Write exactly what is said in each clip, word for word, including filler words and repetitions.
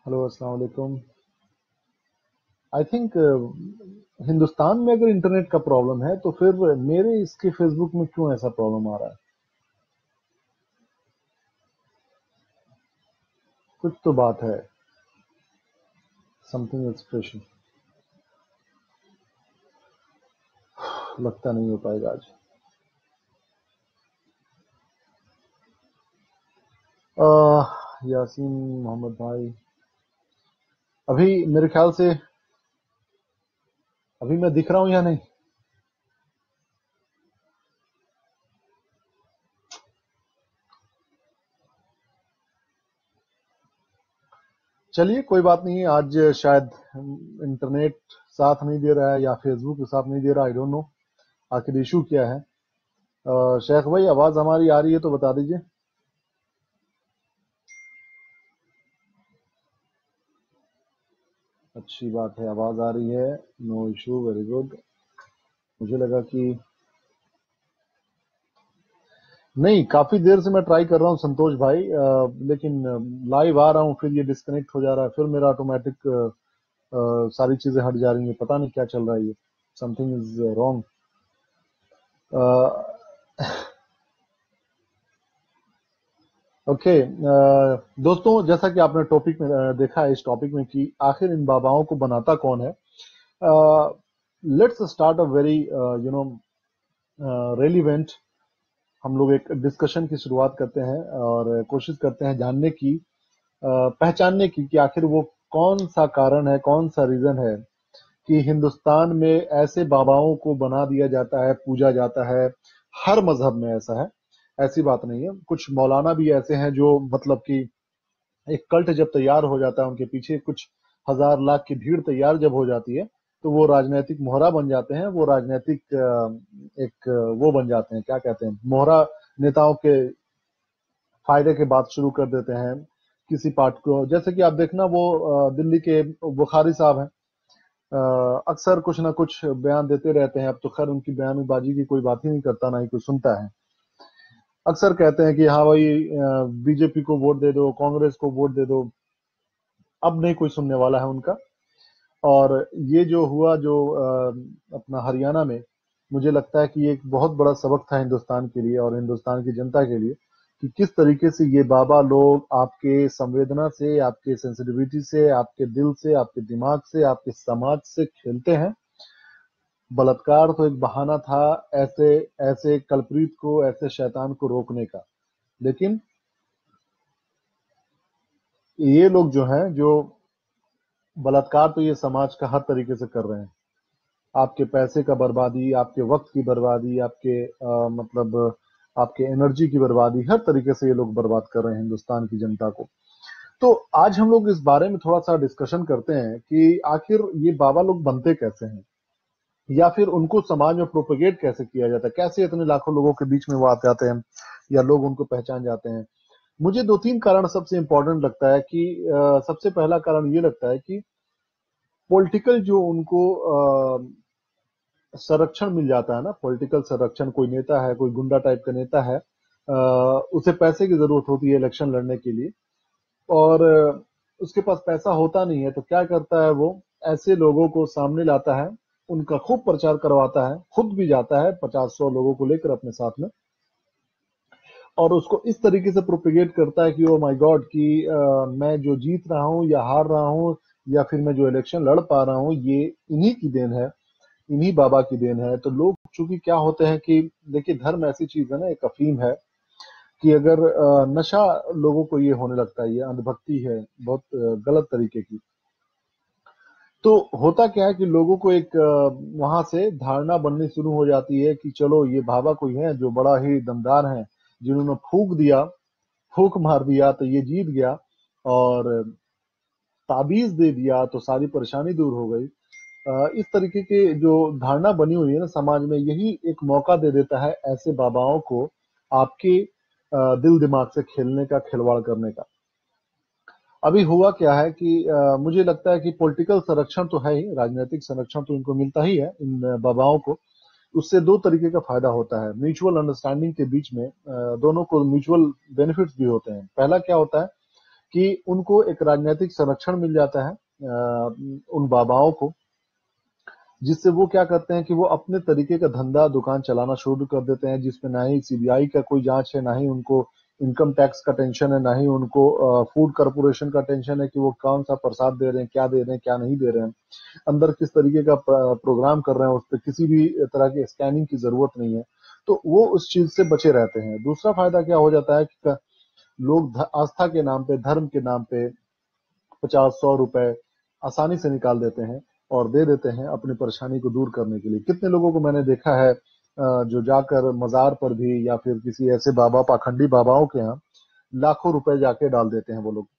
Hello अस्सलाम वालेकुम। I think Hindustan में अगर इंटरनेट का प्रॉब्लम है तो फिर मेरे इसके फेसबुक में क्यों ऐसा प्रॉब्लम आ रहा है? कुछ तो बात है। Something is fishing. लगता नहीं हो पाएगा आज। आह, यासीन मोहम्मद भाई, अभी मेरे ख्याल से अभी मैं दिख रहा हूं या नहीं? चलिए, कोई बात नहीं। आज शायद इंटरनेट साथ नहीं दे रहा है या फेसबुक के साथ नहीं दे रहा। आई डोंट नो आखिर इशू क्या है। अह, शेख भाई, आवाज हमारी आ रही है तो बता दीजिए। अच्छी बात है, आवाज आ रही है। No issue, very good. मुझे लगा कि नहीं, काफी देर से मैं ट्राई कर रहा हूँ संतोष भाई, अ, लेकिन लाइव आ रहा हूँ फिर ये डिस्कनेक्ट हो जा रहा है, फिर मेरा ऑटोमेटिक सारी चीजें हट जा रही हैं। पता नहीं क्या चल रहा है ये। Something is wrong. ओके दोस्तों, जैसा कि आपने टॉपिक में अ, देखा है, इस टॉपिक में कि आखिर इन बाबाओं को बनाता कौन है। Let's start a very you know relevant. हम लोग एक डिस्कशन की शुरुआत करते हैं और कोशिश करते हैं जानने की, अ, पहचानने की कि आखिर वो कौन सा कारण है, कौन सा रीजन है कि हिंदुस्तान में ऐसे बाबाओं को बना दिया जाता है, पूजा जाता है। हर मजहब में ऐसा है, ऐसी बात नहीं है। कुछ मौलाना भी ऐसे हैं जो मतलब कि एक कल्ट जब तैयार हो जाता है, उनके पीछे कुछ हजार लाख की भीड़ तैयार जब हो जाती है, तो वो राजनीतिक मोहरा बन जाते हैं। वो राजनीतिक अ, एक अ, वो बन जाते हैं, क्या कहते हैं, मोहरा। नेताओं के फायदे की बात शुरू कर देते हैं किसी पार्ट को। जैसे कि आप देखना, वो अ, दिल्ली के बुखारी साहब हैं। अ, अक्सर कुछ ना कुछ बयान देते रहते हैं। अब तो खैर उनकी बयानबाजी की कोई बात ही नहीं करता, ना ही कोई सुनता है। अक्सर कहते हैं कि हाँ भाई, बीजेपी को वोट दे दो, कांग्रेस को वोट दे दो। अब नहीं कोई सुनने वाला है उनका। और ये जो हुआ, जो अ, अपना हरियाणा में, मुझे लगता है कि ये एक बहुत बड़ा सबक था हिंदुस्तान के लिए और हिंदुस्तान की जनता के लिए, कि किस तरीके से ये बाबा लोग आपके संवेदना से, आपके सेंसिटिविटी से, आपके दिल से, आपके दिमाग से, आपके समाज से खेलते हैं। बलात्कार तो एक बहाना था ऐसे ऐसे कल्प्रीत को, ऐसे शैतान को रोकने का। लेकिन ये लोग जो हैं, जो बलात्कार तो ये समाज का हर तरीके से कर रहे हैं। आपके पैसे का बर्बादी, आपके वक्त की बर्बादी, आपके अ, मतलब आपके एनर्जी की बर्बादी, हर तरीके से ये लोग बर्बाद कर रहे हैं हिंदुस्तान की जनता को। तो आज हम लोग इस बारे में थोड़ा सा डिस्कशन करते हैं कि आखिर ये बाबा लोग बनते कैसे हैं, या फिर उनको समाज में प्रोपेगेट कैसे किया जाता है, कैसे इतने लाखों लोगों के बीच में वो आ जाते हैं या लोग उनको पहचान जाते हैं। मुझे दो तीन कारण सबसे इंपॉर्टेंट लगता है कि अ, सबसे पहला कारण ये लगता है कि पॉलिटिकल जो उनको अ, संरक्षण मिल जाता है ना, पॉलिटिकल संरक्षण। कोई नेता है, कोई गुंडा टाइप का नेता है, आ, उसे पैसे की जरूरत होती है इलेक्शन लड़ने के लिए, और अ, उसके पास पैसा होता नहीं है, तो क्या करता है वो, ऐसे लोगों को सामने लाता है, उनका खूब प्रचार करवाता है, खुद भी जाता है पचास सौ लोगों को लेकर अपने साथ में, और उसको इस तरीके से प्रोपेगेट करता है कि ओ माय गॉड कि अ, मैं जो जीत रहा हूँ या हार रहा हूँ, या फिर मैं जो इलेक्शन लड़ पा रहा हूँ, ये इन्हीं की देन है, इन्हीं बाबा की देन है। तो लोग चूंकि क्या होते हैं कि देखिए, धर्म ऐसी चीज है ना, एक अफीम है, कि अगर अ, नशा लोगों को ये होने लगता है, ये अंधभक्ति है बहुत अ, गलत तरीके की। तो होता क्या है कि लोगों को एक वहां से धारणा बननी शुरू हो जाती है कि चलो, ये बाबा कोई है जो बड़ा ही दमदार है, जिन्होंने फूक दिया, फूक मार दिया तो ये जीत गया, और ताबीज दे दिया तो सारी परेशानी दूर हो गई। अ, इस तरीके की जो धारणा बनी हुई है ना समाज में, यही एक मौका दे देता है ऐसे बाबाओं को आपके अ, दिल दिमाग से खेलने का, खिलवाड़ करने का। अभी हुआ क्या है कि अ, मुझे लगता है कि पॉलिटिकल संरक्षण तो है ही, राजनीतिक संरक्षण तो इनको मिलता ही है, इन बाबाओं को। उससे दो तरीके का फायदा होता है म्यूचुअल अंडरस्टैंडिंग के बीच में। अ, दोनों को म्यूचुअल बेनिफिट्स भी होते हैं। पहला क्या होता है कि उनको एक राजनीतिक संरक्षण मिल जाता है उन बाबाओं को, जिससे वो क्या करते हैं कि वो अपने तरीके का धंधा दुकान चलाना शुरू कर देते हैं, जिसमें ना ही सीबीआई का कोई जांच है, ना ही उनको इनकम टैक्स का टेंशन है, ना ही उनको फूड कॉर्पोरेशन का टेंशन है कि वो कौन सा प्रसाद दे रहे हैं, क्या दे रहे हैं, क्या नहीं दे रहे हैं, अंदर किस तरीके का प्रोग्राम कर रहे हैं, उस पर किसी भी तरह की स्कैनिंग की जरूरत नहीं है। तो वो उस चीज से बचे रहते हैं। दूसरा फायदा क्या हो जाता है कि लोग आस्था के नाम पे, धर्म के नाम पे पचास सौ रुपए आसानी से निकाल देते हैं और दे देते हैं अपनी परेशानी को दूर करने के लिए। कितने लोगों को मैंने देखा है जो जाकर मजार पर भी या फिर किसी ऐसे बाबा, पाखंडी बाबाओं के यहाँ लाखों रुपए जाके डाल देते हैं वो लोग।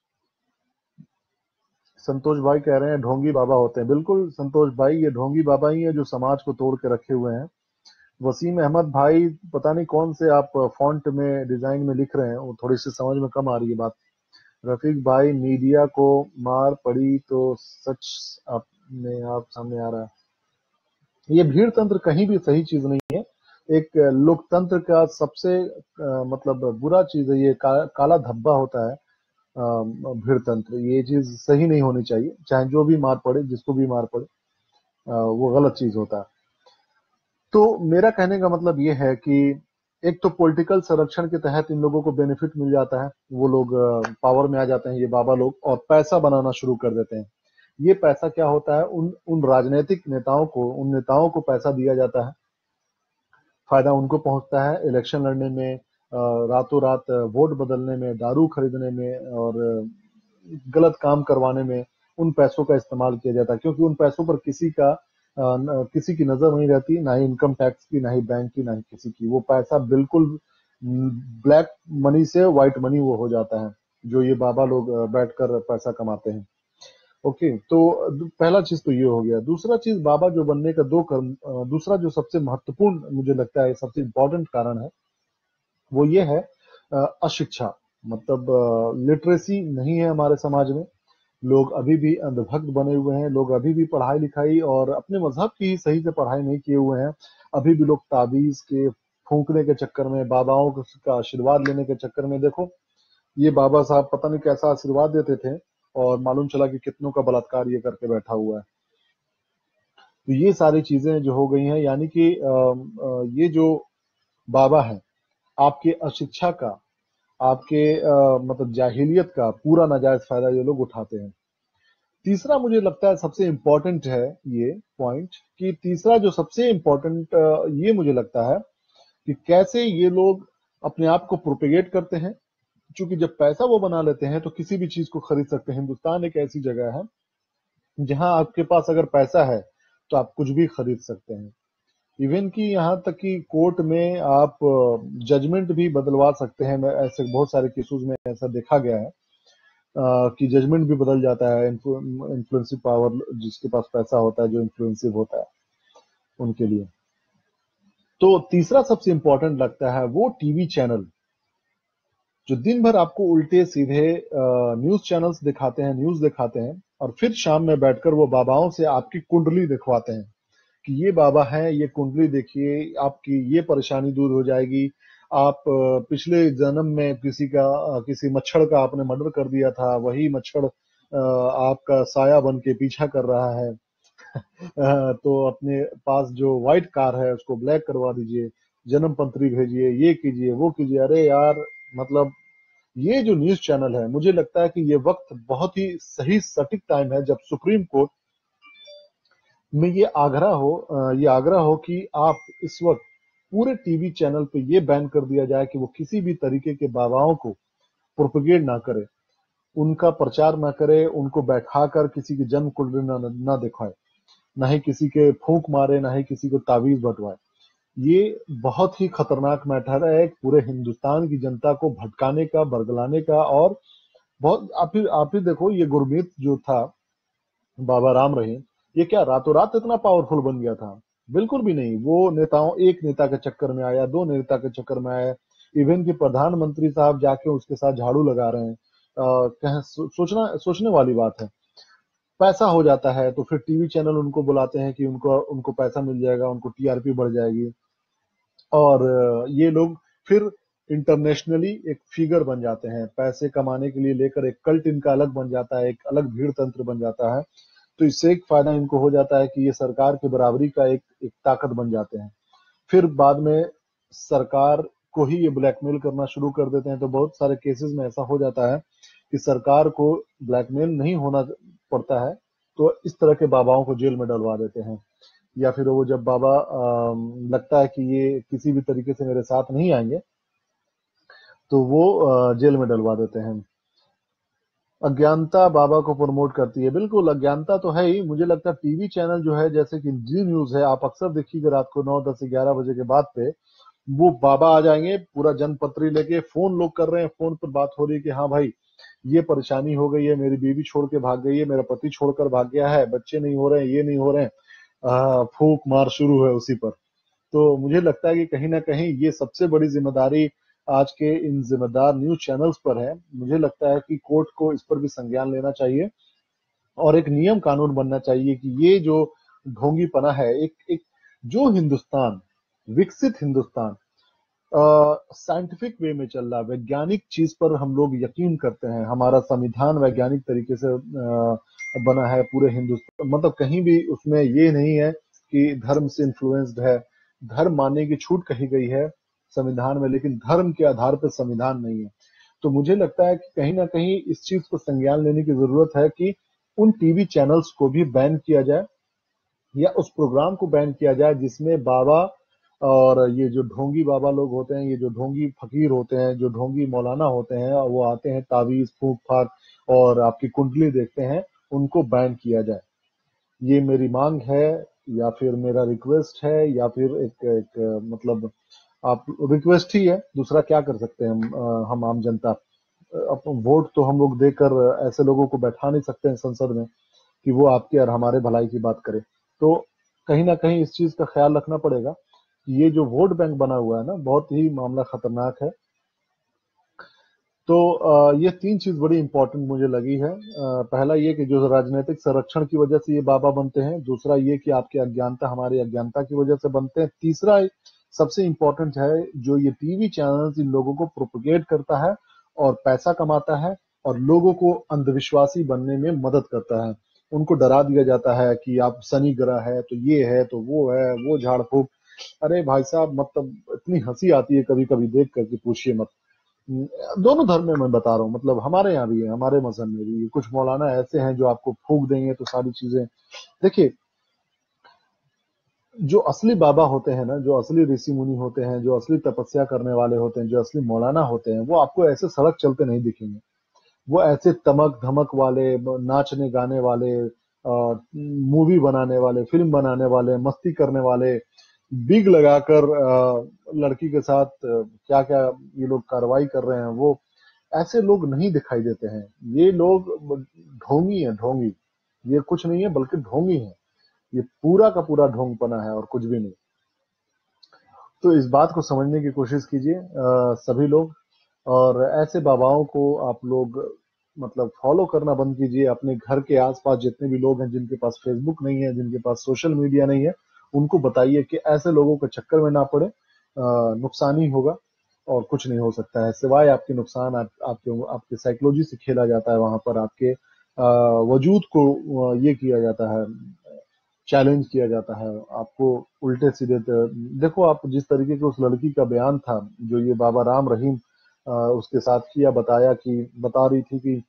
संतोष भाई कह रहे हैं ढोंगी बाबा होते हैं। बिल्कुल संतोष भाई, ये ढोंगी बाबा ही है जो समाज को तोड़ के रखे हुए हैं। वसीम अहमद भाई, पता नहीं कौन से आप फॉन्ट में, डिजाइन में लिख रहे हैं, वो थोड़ी सी समझ में कम आ रही है बात। रफीक भाई, मीडिया को मार पड़ी तो सच अपने आप सामने आ रहा है। ये भीड़ तंत्र कहीं भी सही चीज नहीं है। एक लोकतंत्र का सबसे आ, मतलब बुरा चीज है ये, का, काला धब्बा होता है भीड़ तंत्र। ये चीज सही नहीं होनी चाहिए, चाहे जो भी मार पड़े, जिसको भी मार पड़े, आ, वो गलत चीज होता है। तो मेरा कहने का मतलब ये है कि एक तो पॉलिटिकल संरक्षण के तहत इन लोगों को बेनिफिट मिल जाता है, वो लोग पावर में आ जाते हैं ये बाबा लोग, और पैसा बनाना शुरू कर देते हैं। ये पैसा क्या होता है, उन उन राजनीतिक नेताओं को, उन नेताओं को पैसा दिया जाता है, फायदा उनको पहुंचता है इलेक्शन लड़ने में, रातों रात वोट बदलने में, दारू खरीदने में और गलत काम करवाने में उन पैसों का इस्तेमाल किया जाता है। क्योंकि उन पैसों पर किसी का किसी की नजर नहीं रहती, ना ही इनकम टैक्स की, ना ही बैंक की, ना ही किसी की। वो पैसा बिल्कुल ब्लैक मनी से व्हाइट मनी वो हो जाता है, जो ये बाबा लोग बैठकर पैसा कमाते हैं। ओके, तो पहला चीज तो ये हो गया। दूसरा चीज, बाबा जो बनने का दो कर्म, दूसरा जो सबसे महत्वपूर्ण मुझे लगता है, सबसे इंपॉर्टेंट कारण है, वो ये है अशिक्षा। मतलब लिटरेसी नहीं है हमारे समाज में। लोग अभी भी अंधभक्त बने हुए हैं, लोग अभी भी पढ़ाई लिखाई और अपने मजहब की सही से पढ़ाई नहीं किए हुए हैं। अभी भी लोग ताबीज के फूंकने के चक्कर में, बाबाओं का आशीर्वाद लेने के चक्कर में, देखो ये बाबा साहब पता नहीं कैसा आशीर्वाद देते थे और मालूम चला कि कितनों का बलात्कार ये करके बैठा हुआ है। तो ये सारी चीजें जो हो गई हैं, यानी कि ये जो बाबा है, आपके अशिक्षा का, आपके आ, मतलब जाहिलियत का पूरा नाजायज फायदा ये लोग उठाते हैं। तीसरा मुझे लगता है सबसे इंपॉर्टेंट है ये पॉइंट, कि तीसरा जो सबसे इंपॉर्टेंट ये मुझे लगता है कि कैसे ये लोग अपने आप को प्रोपेगेट करते हैं। क्योंकि जब पैसा वो बना लेते हैं तो किसी भी चीज को खरीद सकते हैं। हिंदुस्तान एक ऐसी जगह है जहां आपके पास अगर पैसा है तो आप कुछ भी खरीद सकते हैं। इवन कि यहाँ तक कि कोर्ट में आप जजमेंट भी बदलवा सकते हैं। ऐसे बहुत सारे केसेस में ऐसा देखा गया है कि जजमेंट भी बदल जाता है। इन्फ्लुएंसिव पावर, जिसके पास पैसा होता है, जो इन्फ्लुएंसिव होता है उनके लिए। तो तीसरा सबसे इंपॉर्टेंट लगता है वो टीवी चैनल, जो दिन भर आपको उल्टे सीधे न्यूज चैनल्स दिखाते हैं, न्यूज दिखाते हैं, और फिर शाम में बैठकर वो बाबाओं से आपकी कुंडली दिखवाते हैं कि ये बाबा है, ये कुंडली देखिए, आपकी ये परेशानी दूर हो जाएगी। आप पिछले जन्म में किसी का किसी मच्छर का आपने मर्डर कर दिया था, वही मच्छर आपका साया बन के पीछा कर रहा है। तो अपने पास जो व्हाइट कार है उसको ब्लैक करवा दीजिए, जन्म पंत्री भेजिए, ये कीजिए, वो कीजिए। अरे यार, मतलब ये जो न्यूज चैनल है, मुझे लगता है कि ये वक्त बहुत ही सही सटीक टाइम है जब सुप्रीम कोर्ट में ये आग्रह हो ये आग्रह हो कि आप इस वक्त पूरे टीवी चैनल पे ये बैन कर दिया जाए कि वो किसी भी तरीके के बाबाओं को प्रोपेगेट ना करे, उनका प्रचार ना करे, उनको बैठाकर किसी की जन्म कुंडली ना, ना दिखाए, ना ही किसी के फूंक मारे, ना ही किसी को ताबीज बंटवाए। ये बहुत ही खतरनाक मैटर है, पूरे हिंदुस्तान की जनता को भटकाने का, बरगलाने का। और बहुत आप ही आप ही देखो, ये गुरमीत जो था, बाबा राम रहीम, ये क्या रातों रात इतना पावरफुल बन गया था? बिल्कुल भी नहीं। वो नेताओं एक नेता के चक्कर में आया, दो नेता के चक्कर में आया, इवन कि प्रधानमंत्री साहब जाके उसके साथ झाड़ू लगा रहे हैं। कह सो, सोचना सोचने वाली बात है। पैसा हो जाता है तो फिर टीवी चैनल उनको बुलाते हैं कि उनको उनको पैसा मिल जाएगा, उनको टीआरपी बढ़ जाएगी, और ये लोग फिर इंटरनेशनली एक फिगर बन जाते हैं, पैसे कमाने के लिए लेकर एक कल्ट इनका अलग बन जाता है, एक अलग भीड़ तंत्र बन जाता है। तो इससे एक फायदा इनको हो जाता है कि ये सरकार की बराबरी का एक, एक ताकत बन जाते हैं। फिर बाद में सरकार को ही ये ब्लैकमेल करना शुरू कर देते हैं। तो बहुत सारे केसेस में ऐसा हो जाता है कि सरकार को ब्लैकमेल नहीं होना पड़ता है, तो इस तरह के बाबाओं को जेल में डलवा देते हैं। या फिर वो जब बाबा आ, लगता है कि ये किसी भी तरीके से मेरे साथ नहीं आएंगे, तो वो आ, जेल में डलवा देते हैं। अज्ञानता बाबा को प्रमोट करती है। बिल्कुल अज्ञानता तो है ही। मुझे लगता है टीवी चैनल जो है, जैसे कि जी न्यूज है, आप अक्सर देखिएगा रात को नौ दस ग्यारह बजे के बाद पे वो बाबा आ जाएंगे पूरा जनपत्री लेके, फोन लोग कर रहे हैं, फोन पर बात हो रही है कि हाँ भाई ये परेशानी हो गई है, मेरी बीवी छोड़ के भाग गई है, मेरा पति छोड़कर भाग गया है, बच्चे नहीं हो रहे हैं, ये नहीं हो रहे हैं, आ, फूक मार शुरू है उसी पर। तो मुझे लगता है कि कहीं ना कहीं ये सबसे बड़ी जिम्मेदारी आज के इन जिम्मेदार न्यूज चैनल्स पर है। मुझे लगता है कि कोर्ट को इस पर भी संज्ञान लेना चाहिए और एक नियम कानून बनना चाहिए कि ये जो ढोंगीपना है, एक एक जो हिंदुस्तान, विकसित हिंदुस्तान साइंटिफिक वे में चल रहा, वैज्ञानिक चीज पर हम लोग यकीन करते हैं, हमारा संविधान वैज्ञानिक तरीके से आ, बना है पूरे हिंदुस्तान, मतलब कहीं भी उसमें ये नहीं है कि धर्म से इन्फ्लुएंस्ड है। धर्म मानने की छूट कही गई है संविधान में, लेकिन धर्म के आधार पर संविधान नहीं है। तो मुझे लगता है कि कहीं ना कहीं इस चीज को संज्ञान लेने की जरूरत है कि उन टीवी चैनल्स को भी बैन किया जाए या उस प्रोग्राम को बैन किया जाए जिसमें बाबा और ये जो ढोंगी बाबा लोग होते हैं, ये जो ढोंगी फकीर होते हैं, जो ढोंगी मौलाना होते हैं, वो आते हैं तावीज फूक फाक और आपकी कुंडली देखते हैं, उनको बैन किया जाए। ये मेरी मांग है या फिर मेरा रिक्वेस्ट है या फिर एक, एक मतलब आप रिक्वेस्ट ही है, दूसरा क्या कर सकते हैं हम हम आम जनता। अब वोट तो हम लोग देकर ऐसे लोगों को बैठा नहीं सकते हैं संसद में कि वो आपके और हमारे भलाई की बात करे। तो कहीं ना कहीं इस चीज का ख्याल रखना पड़ेगा कि ये जो वोट बैंक बना हुआ है ना, बहुत ही मामला खतरनाक है। तो ये तीन चीज बड़ी इंपॉर्टेंट मुझे लगी है। पहला ये कि जो राजनीतिक संरक्षण की वजह से ये बाबा बनते हैं, दूसरा ये कि आपकी अज्ञानता हमारी अज्ञानता की वजह से बनते हैं, तीसरा सबसे इंपॉर्टेंट है जो ये टीवी चैनल्स इन लोगों को प्रोपोगेट करता है और पैसा कमाता है और लोगों को अंधविश्वासी बनने में मदद करता है। उनको डरा दिया जाता है कि आप शनि ग्रह है तो ये है तो वो है, वो झाड़ फूक। अरे भाई साहब, मतलब इतनी हंसी आती है कभी कभी देख कर कि पूछिए मत। दोनों धर्म में मैं बता रहा हूँ, मतलब हमारे यहाँ भी है, हमारे मजहब में भी कुछ मौलाना ऐसे हैं जो आपको फूक देंगे तो सारी चीजें। देखिए, जो असली बाबा होते हैं ना, जो असली ऋषि मुनि होते हैं, जो असली तपस्या करने वाले होते हैं, जो असली मौलाना होते हैं, वो आपको ऐसे सड़क चलते नहीं दिखेंगे। वो ऐसे तमक धमक वाले, नाचने गाने वाले, मूवी बनाने वाले, फिल्म बनाने वाले, मस्ती करने वाले, बिग लगाकर लड़की के साथ क्या क्या ये लोग कार्रवाई कर रहे हैं, वो ऐसे लोग नहीं दिखाई देते हैं। ये लोग ढोंगी है, ढोंगी। ये कुछ नहीं है बल्कि ढोंगी है। ये पूरा का पूरा ढोंगपना है और कुछ भी नहीं। तो इस बात को समझने की कोशिश कीजिए सभी लोग, और ऐसे बाबाओं को आप लोग मतलब फॉलो करना बंद कीजिए। अपने घर के आसपास जितने भी लोग हैं जिनके पास फेसबुक नहीं है, जिनके पास सोशल मीडिया नहीं है, उनको बताइए कि ऐसे लोगों के चक्कर में ना पड़े। नुकसान ही होगा और कुछ नहीं हो सकता है सिवाय आपके नुकसान। आप, आपके आपके साइकोलॉजी से खेला जाता है, वहां पर आपके वजूद को ये किया जाता है, चैलेंज किया जाता है, आपको उल्टे सीधे। देखो आप जिस तरीके के उस लड़की का बयान था जो ये बाबा राम रहीम आ, उसके साथ किया, बताया कि बता रही थी कि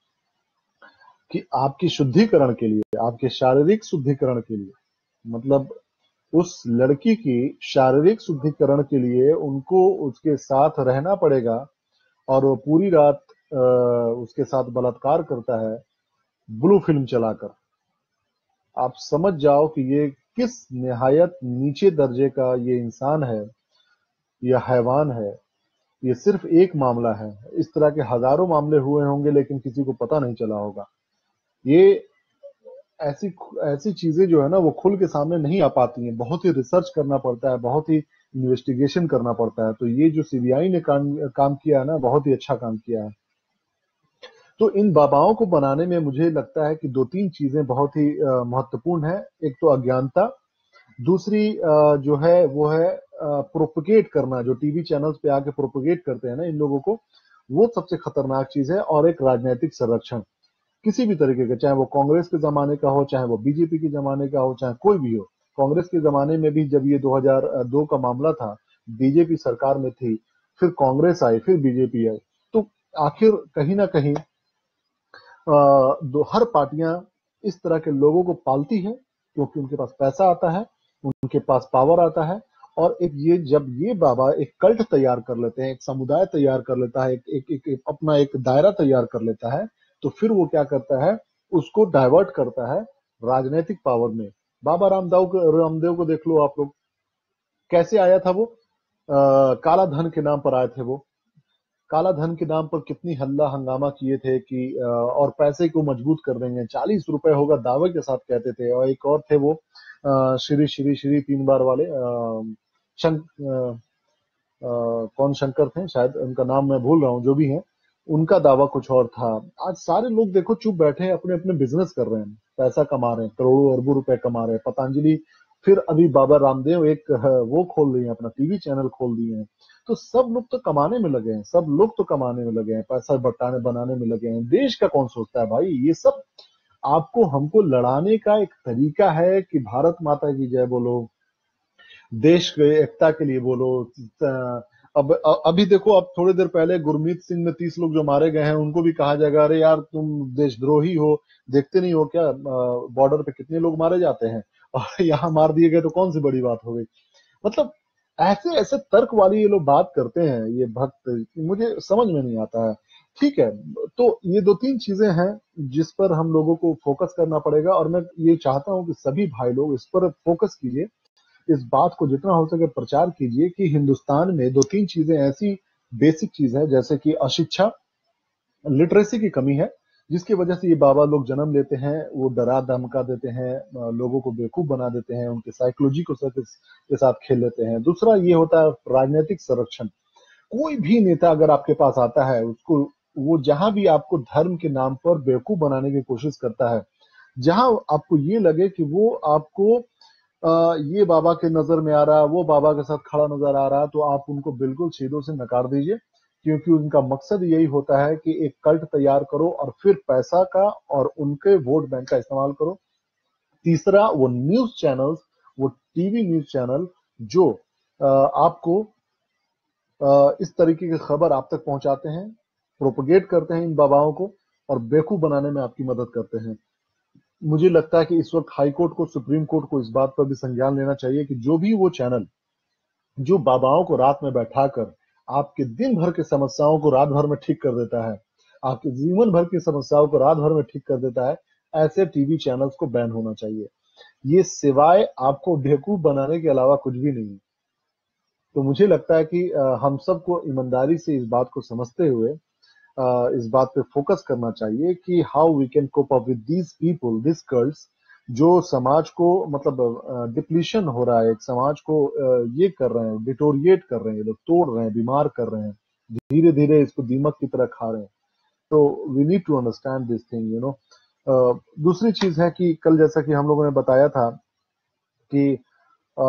कि आपकी शुद्धिकरण के लिए, आपके शारीरिक शुद्धिकरण के लिए, मतलब उस लड़की की शारीरिक शुद्धिकरण के लिए उनको उसके साथ रहना पड़ेगा और वो पूरी रात आ, उसके साथ बलात्कार करता है ब्लू फिल्म चलाकर। आप समझ जाओ कि ये किस निहायत नीचे दर्जे का ये इंसान है या हैवान है। ये सिर्फ एक मामला है, इस तरह के हजारों मामले हुए होंगे लेकिन किसी को पता नहीं चला होगा। ये ऐसी ऐसी चीजें जो है ना वो खुल के सामने नहीं आ पाती हैं, बहुत ही रिसर्च करना पड़ता है, बहुत ही इन्वेस्टिगेशन करना पड़ता है। तो ये जो सीबीआई ने काम काम किया है ना, बहुत ही अच्छा काम किया है। तो इन बाबाओं को बनाने में मुझे लगता है कि दो तीन चीजें बहुत ही महत्वपूर्ण है। एक तो अज्ञानता, दूसरी जो है वो है प्रोपगेट करना, जो टीवी चैनल्स पे आके प्रोपगेट करते हैं ना इन लोगों को, वो सबसे खतरनाक चीज है। और एक राजनीतिक संरक्षण किसी भी तरीके का, चाहे वो कांग्रेस के जमाने का हो, चाहे वो बीजेपी के जमाने का हो, चाहे कोई भी हो। कांग्रेस के जमाने में भी जब ये दो हज़ार दो का मामला था, बीजेपी सरकार में थी, फिर कांग्रेस आई, फिर बीजेपी आई, तो आखिर कहीं ना कहीं अ, दो हर पार्टियां इस तरह के लोगों को पालती है, क्योंकि उनके पास पैसा आता है, उनके पास पावर आता है। और एक ये जब ये बाबा एक कल्ट तैयार कर लेते हैं, एक समुदाय तैयार कर लेता है, एक, एक, एक, एक अपना एक दायरा तैयार कर लेता है, तो फिर वो क्या करता है, उसको डाइवर्ट करता है राजनीतिक पावर में। बाबा रामदेव को रामदेव को देख लो आप लोग, कैसे आया था वो, आ, काला धन के नाम पर आए थे वो। काला धन के नाम पर कितनी हल्ला हंगामा किए थे कि अ, और पैसे को मजबूत कर देंगे, चालीस रुपए होगा दावे के साथ कहते थे। और एक और थे वो अ, श्री श्री श्री तीन बार वाले अ, शंक अ, अ, कौन शंकर थे शायद, उनका नाम मैं भूल रहा हूँ, जो भी है, उनका दावा कुछ और था। आज सारे लोग देखो चुप बैठे हैं, अपने अपने बिजनेस कर रहे हैं, पैसा कमा रहे हैं, करोड़ों अरबों रुपए कमा रहे हैं। पतंजलि, फिर अभी बाबा रामदेव एक अ, वो खोल रही है, अपना टीवी चैनल खोल दिए हैं। तो सब लोग तो कमाने में लगे हैं, सब लोग तो कमाने में लगे हैं, पैसा बटाने बनाने में लगे हैं। देश का कौन सोचता है भाई ये सब? आपको हमको लड़ाने का एक तरीका है कि भारत माता की जय बोलो, देश के एकता के लिए बोलो। अ, अब अ- अभी देखो, अब थोड़ी देर पहले गुरमीत सिंह में तीस लोग जो मारे गए हैं, उनको भी कहा जाएगा अरे यार तुम देशद्रोही हो, देखते नहीं हो क्या बॉर्डर पे कितने लोग मारे जाते हैं, और यहाँ मार दिए गए तो कौन सी बड़ी बात हो गई। मतलब ऐसे ऐसे तर्क वाली ये लोग बात करते हैं, ये भक्त, मुझे समझ में नहीं आता है। ठीक है, तो ये दो तीन चीजें हैं जिस पर हम लोगों को फोकस करना पड़ेगा, और मैं ये चाहता हूं कि सभी भाई लोग इस पर फोकस कीजिए, इस बात को जितना हो सके प्रचार कीजिए कि हिंदुस्तान में दो तीन चीजें ऐसी बेसिक चीज है, जैसे कि अशिक्षा, लिटरेसी की कमी है, जिसकी वजह से ये बाबा लोग जन्म लेते हैं, वो डरा धमका देते हैं, अ, लोगों को बेवकूफ बना देते हैं, उनके साइकोलॉजी को साथ के साथ खेल लेते हैं। दूसरा ये होता है राजनीतिक संरक्षण। कोई भी नेता अगर आपके पास आता है, उसको वो जहां भी आपको धर्म के नाम पर बेवकूफ बनाने की कोशिश करता है, जहां आपको ये लगे कि वो आपको आ, ये बाबा के नजर में आ रहा है, वो बाबा के साथ खड़ा नजर आ रहा है, तो आप उनको बिल्कुल सीधों से नकार दीजिए। क्योंकि उनका मकसद यही होता है कि एक कल्ट तैयार करो और फिर पैसा का और उनके वोट बैंक का इस्तेमाल करो। तीसरा, वो न्यूज चैनल्स, वो टीवी न्यूज चैनल जो आ, आपको आ, इस तरीके की खबर आप तक पहुंचाते हैं, प्रोपोगेट करते हैं इन बाबाओं को, और बेवकूफ बनाने में आपकी मदद करते हैं। मुझे लगता है कि इस वक्त हाई कोर्ट को, सुप्रीम कोर्ट को इस बात पर भी संज्ञान लेना चाहिए कि जो भी वो चैनल जो बाबाओं को रात में बैठाकर आपके दिन भर की समस्याओं को रात भर में ठीक कर देता है, आपके जीवन भर की समस्याओं को रात भर में ठीक कर देता है, ऐसे टीवी चैनल्स को बैन होना चाहिए। ये सिवाय आपको बेवकूफ बनाने के अलावा कुछ भी नहीं है। तो मुझे लगता है कि अ, हम सबको ईमानदारी से इस बात को समझते हुए अ, इस बात पे फोकस करना चाहिए कि how we can cope up with these people, this curls, जो समाज को मतलब डिप्लीशन हो रहा है, एक समाज को अ, ये कर रहे हैं, डिटोरिएट कर रहे हैं, ये लोग तोड़ रहे हैं, बीमार कर रहे हैं, धीरे धीरे इसको दीमक की तरह खा रहे हैं। तो we need to understand this thing, you know. दूसरी चीज है कि कल जैसा कि हम लोगों ने बताया था कि अ,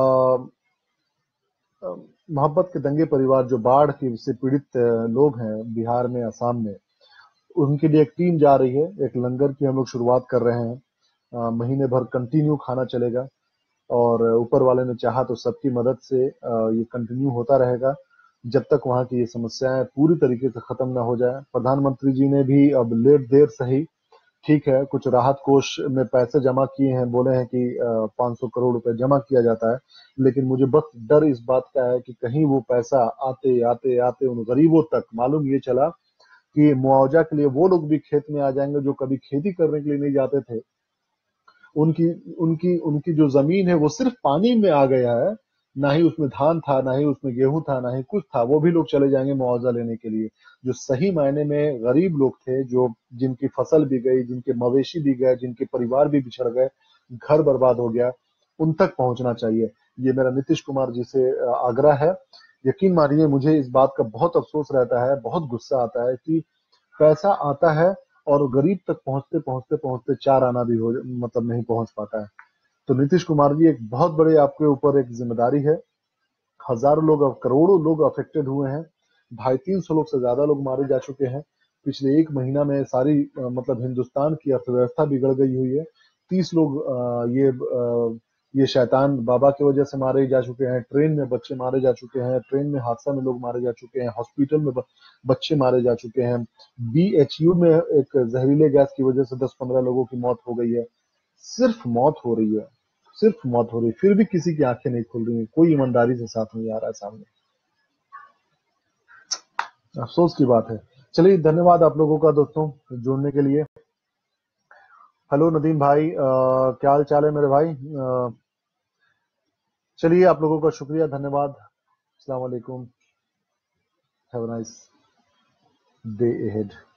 अ, मोहब्बत के दंगे परिवार जो बाढ़ की से पीड़ित अ, लोग हैं बिहार में, असम में, उनके लिए एक टीम जा रही है। एक लंगर की हम लोग शुरुआत कर रहे हैं, अ, महीने भर कंटिन्यू खाना चलेगा, और ऊपर वाले ने चाहा तो सबकी मदद से अ, ये कंटिन्यू होता रहेगा जब तक वहां की ये समस्याएं पूरी तरीके से खत्म ना हो जाए। प्रधानमंत्री जी ने भी अब लेट देर सही, ठीक है, कुछ राहत कोष में पैसे जमा किए हैं, बोले हैं कि पाँच सौ करोड़ रुपए जमा किया जाता है। लेकिन मुझे बस डर इस बात का है कि कहीं वो पैसा आते आते आते उन गरीबों तक, मालूम ये चला कि मुआवजा के लिए वो लोग भी खेत में आ जाएंगे जो कभी खेती करने के लिए नहीं जाते थे। उनकी उनकी उनकी जो जमीन है वो सिर्फ पानी में आ गया है, ना ही उसमें धान था, ना ही उसमें गेहूं था, ना ही कुछ था, वो भी लोग चले जाएंगे मुआवजा लेने के लिए। जो सही मायने में गरीब लोग थे, जो जिनकी फसल भी गई, जिनके मवेशी भी गए, जिनके परिवार भी बिछड़ गए, घर बर्बाद हो गया, उन तक पहुंचना चाहिए। ये मेरा नीतीश कुमार जी से अ, आग्रह है। यकीन मानिए, मुझे इस बात का बहुत अफसोस रहता है, बहुत गुस्सा आता है कि पैसा आता है और गरीब तक पहुंचते पहुंचते पहुंचते चार आना भी हो मतलब नहीं पहुंच पाता है। तो नीतीश कुमार जी, एक बहुत बड़े आपके ऊपर एक जिम्मेदारी है। हजारों लोग, करोड़ों लोग अफेक्टेड हुए हैं। ढाई तीन सौ लोग से ज्यादा लोग मारे जा चुके हैं। पिछले एक महीना में सारी अ, मतलब हिंदुस्तान की अर्थव्यवस्था बिगड़ गई हुई है। तीस लोग अ, ये अ, ये शैतान बाबा की वजह से मारे जा चुके हैं। ट्रेन में बच्चे मारे जा चुके हैं। ट्रेन में हादसा में लोग मारे जा चुके हैं। हॉस्पिटल में ब- बच्चे मारे जा चुके हैं। बी एच यू में एक जहरीले गैस की वजह से दस पंद्रह लोगों की मौत हो गई है। सिर्फ मौत हो रही है, सिर्फ मौत हो रही है, फिर भी किसी की आंखें नहीं खुल रही हैं। कोई ईमानदारी से साथ नहीं आ रहा है सामने। अफसोस की बात है। चलिए, धन्यवाद आप लोगों का दोस्तों जुड़ने के लिए। हेलो नदीम भाई, अ, क्या हाल चाल है मेरे भाई? अ, चलिए, आप लोगों का शुक्रिया, धन्यवाद। अस्सलाम वालेकुम। Have a nice day ahead.